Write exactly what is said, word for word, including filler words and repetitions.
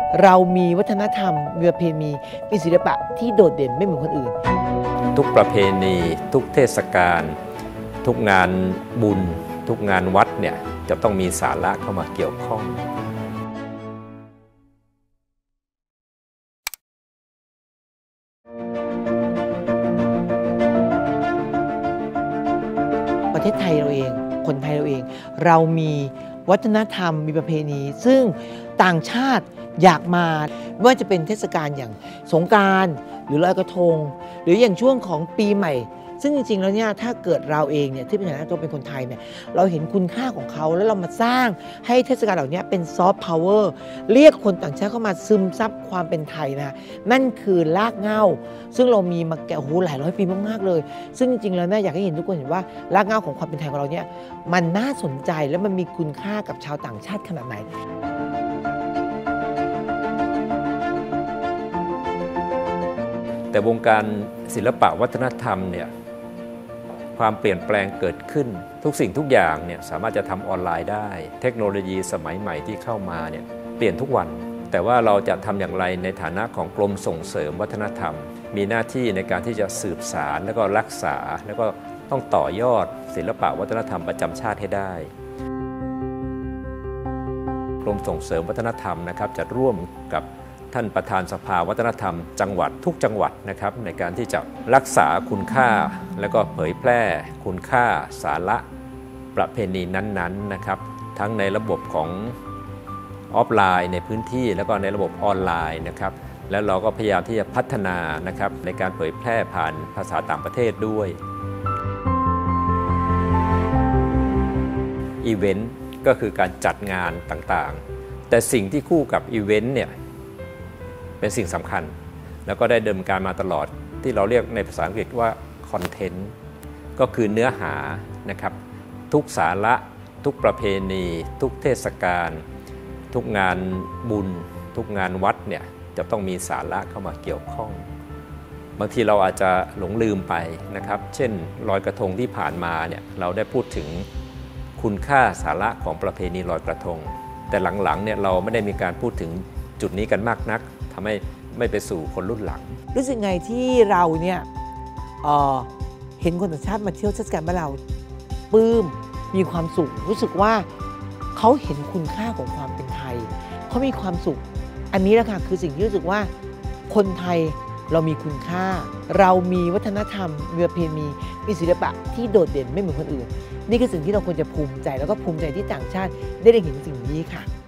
เรามีวัฒนธรรมมีประเพณีมีศิลปะที่โดดเด่นไม่เหมือนคนอื่นทุกประเพณีทุกเทศกาลทุกงานบุญทุกงานวัดเนี่ยจะต้องมีสาระเข้ามาเกี่ยวข้องประเทศไทยเราเองคนไทยเราเองเรามีวัฒนธรรมมีประเพณีซึ่งต่างชาติอยากมาไม่ว่าจะเป็นเทศกาลอย่างสงกรานต์หรือลอยกระทงหรืออย่างช่วงของปีใหม่ซึ่งจริงๆแล้วเนี่ยถ้าเกิดเราเองเนี่ยที่เป็นฐานะตัวเป็นคนไทยเนี่ยเราเห็นคุณค่าของเขาแล้วเรามาสร้างให้เทศกาลเหล่านี้เป็นซอฟต์พาวเวอร์เรียกคนต่างชาติเข้ามาซึมซับความเป็นไทยนะนั่นคือรากเหง้าซึ่งเรามีมาแก่โอ้โหหลายร้อยปีมากๆเลยซึ่งจริงๆแล้วเนี่ยอยากให้เห็นทุกคนเห็นว่ารากเหง้าของความเป็นไทยของเราเนี่ยมันน่าสนใจและมันมีคุณค่ากับชาวต่างชาติขนาดไหนแต่วงการศิลปะวัฒนธรรมเนี่ยความเปลี่ยนแปลงเกิดขึ้นทุกสิ่งทุกอย่างเนี่ยสามารถจะทำออนไลน์ได้เทคโนโลยีสมัยใหม่ที่เข้ามาเนี่ยเปลี่ยนทุกวันแต่ว่าเราจะทำอย่างไรในฐานะของกรมส่งเสริมวัฒนธรรมมีหน้าที่ในการที่จะสืบสานแล้วก็รักษาแล้วก็ต้องต่อยอดศิลปะวัฒนธรรมประจำชาติให้ได้กรมส่งเสริมวัฒนธรรมนะครับจะร่วมกับท่านประธานสภาวัฒนธรรมจังหวัดทุกจังหวัดนะครับในการที่จะรักษาคุณค่าและก็เผยแพร่คุณค่าสาระประเพณีนั้นๆนะครับทั้งในระบบของออฟไลน์ในพื้นที่แล้วก็ในระบบออนไลน์นะครับแล้วเราก็พยายามที่จะพัฒนานะครับในการเผยแพร่ผ่านภาษาต่างประเทศด้วยอีเวนต์ก็คือการจัดงานต่างๆแต่สิ่งที่คู่กับอีเวนต์เนี่ยเป็นสิ่งสำคัญแล้วก็ได้ดำเนินการมาตลอดที่เราเรียกในภาษาอังกฤษว่าคอนเทนต์ก็คือเนื้อหานะครับทุกสาระทุกประเพณีทุกเทศกาลทุกงานบุญทุกงานวัดเนี่ยจะต้องมีสาระเข้ามาเกี่ยวข้องบางทีเราอาจจะหลงลืมไปนะครับเช่นลอยกระทงที่ผ่านมาเนี่ยเราได้พูดถึงคุณค่าสาระของประเพณีลอยกระทงแต่หลังๆเนี่ยเราไม่ได้มีการพูดถึงจุดนี้กันมากนักทำให้ไม่ไปสู่คนรุ่นหลังรู้สึกไงที่เราเนี่ยเอ่อเห็นคนต่างชาติมาเที่ยวเทศกาลบ้านเราปลื้มมีความสุขรู้สึกว่าเขาเห็นคุณค่าของความเป็นไทยเขามีความสุขอันนี้แหละค่ะคือสิ่งที่รู้สึกว่าคนไทยเรามีคุณค่าเรามีวัฒนธรรมมีประเพณีมีศิลปะที่โดดเด่นไม่เหมือนคนอื่นนี่คือสิ่งที่เราควรจะภูมิใจแล้วก็ภูมิใจที่ต่างชาติได้เห็นสิ่งนี้ค่ะ